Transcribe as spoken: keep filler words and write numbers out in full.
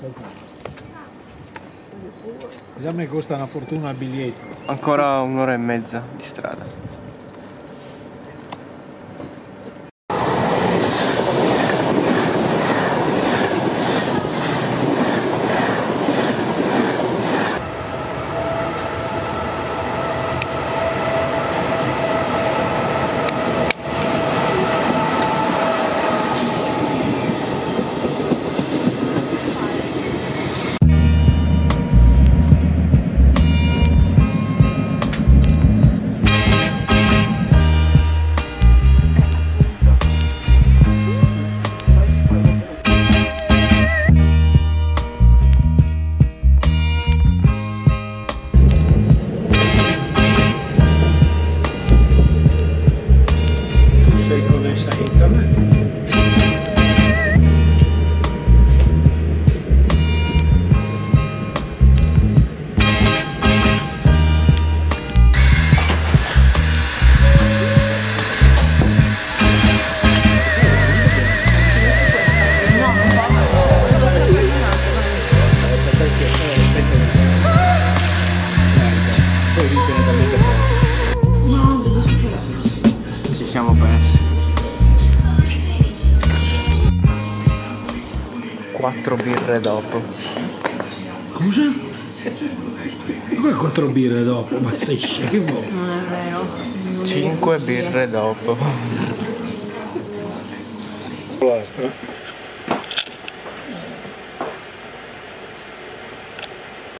Già mi costa una fortuna il biglietto. Ancora un'ora e mezza di strada. Ci siamo persi. Quattro birre dopo. Cosa? Come quattro birre dopo? Ma sei scemo? Non è vero. Cinque birre dopo. Lastra.